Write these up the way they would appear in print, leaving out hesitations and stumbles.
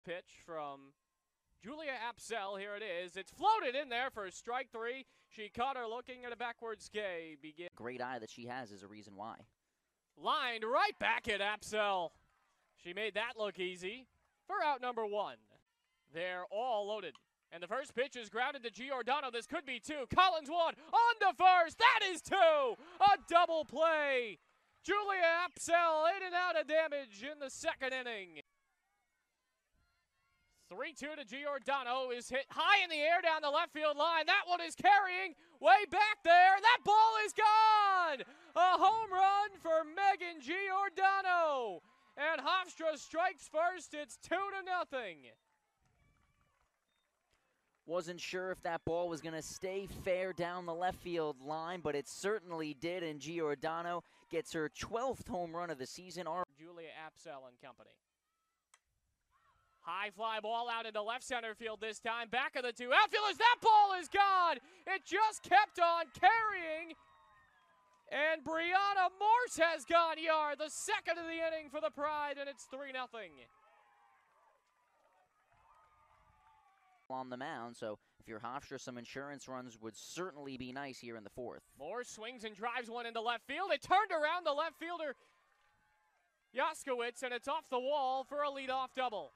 pitch from Julia Apsell. Here it is. It's floated in there for strike three. She caught her looking at a backward skay. Great eye that she has is a reason why. Lined right back at Apsell. She made that look easy for out number one. They're all loaded. And the first pitch is grounded to Giordano. This could be two. Collins one on to first. That is two. A double play. Julia Apsell in and out of damage in the second inning. 3-2 to Giordano is hit high in the air down the left field line. That one is carrying way back there. That ball is gone. A home run for Megan Giordano. And Hofstra strikes first. It's 2-0. Wasn't sure if that ball was going to stay fair down the left field line, but it certainly did, and Giordano gets her 12th home run of the season. Julia Apsell and company. High fly ball out into left center field this time. Back of the two outfielders. That ball is gone. It just kept on carrying. And Brianna Morse has gone yard. The second of the inning for the Pride, and it's 3-0. On the mound, so if you're Hofstra, some insurance runs would certainly be nice here in the fourth. Morse swings and drives one into left field. It turned around the left fielder, Jaskowitz, and it's off the wall for a leadoff double.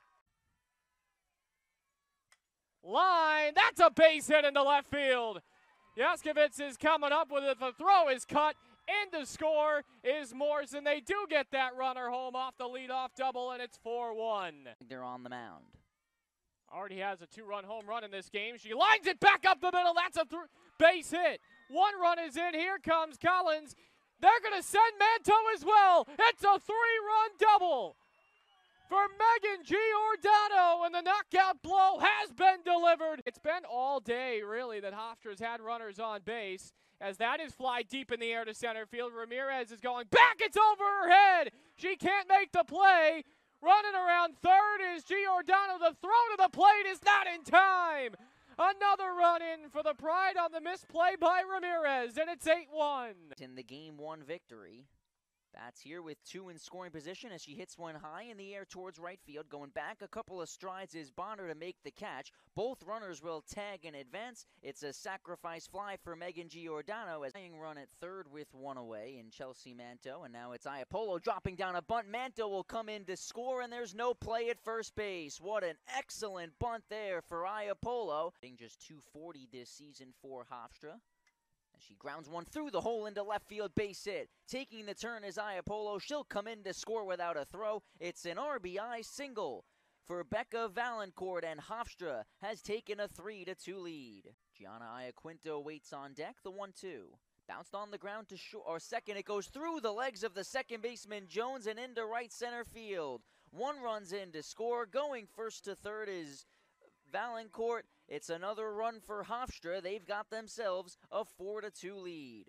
Line, that's a base hit into left field. Jaskowitz is coming up with it. The throw is cut. In to score is Morse, and they do get that runner home off the leadoff double, and it's 4-1. They're on the mound. Already has a two-run home run in this game. She lines it back up the middle. That's a base hit. One run is in. Here comes Collins. They're going to send Manto as well. It's a three-run double for Megan Giordano, and the knockout blow has been delivered. It's been all day, really, that Hofstra's had runners on base, as that is fly deep in the air to center field. Ramirez is going back. It's over her head. She can't make the play. Running around third is Giordano. The throw to the plate is not in time. Another run in for the Pride on the misplay by Ramirez, and it's 8-1. In the Game 1 victory, Bats here with two in scoring position as she hits one high in the air towards right field. Going back a couple of strides is Bonner to make the catch. Both runners will tag and advance. It's a sacrifice fly for Megan Giordano as tying run at third with one away in Chelsea Manto. And now it's Iapolo dropping down a bunt. Manto will come in to score, and there's no play at first base. What an excellent bunt there for Iapolo. Just .240 this season for Hofstra. She grounds one through the hole into left field, base hit. Taking the turn is Iapolo. She'll come in to score without a throw. It's an RBI single for Becca Valancourt, and Hofstra has taken a 3-2 lead. Gianna Iaquinto waits on deck, the 1-2. Bounced on the ground to second. It goes through the legs of the second baseman Jones and into right center field. One runs in to score. Going first to third is Valancourt. It's another run for Hofstra. They've got themselves a 4-2 lead.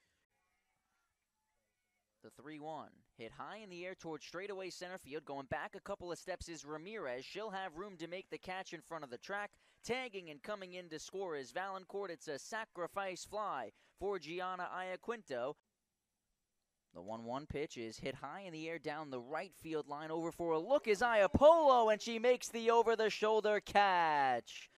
The 3-1 hit high in the air towards straightaway center field. Going back a couple of steps is Ramirez. She'll have room to make the catch in front of the track. Tagging and coming in to score is Valancourt. It's a sacrifice fly for Gianna Iaquinto. The 1-1 pitch is hit high in the air down the right field line. Over for a look is Iapolo, and she makes the over-the-shoulder catch.